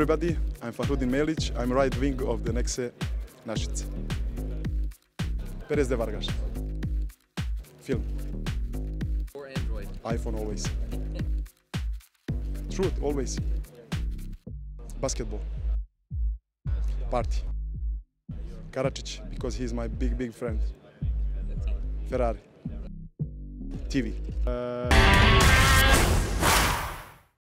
everybody, I'm Fahrudin Melic, I'm right wing of the Nexe Našice. Perez de Vargas. Film. Or Android? iPhone always. Truth, always. Basketball. Party. Karačić, because he's my big friend. Ferrari. TV.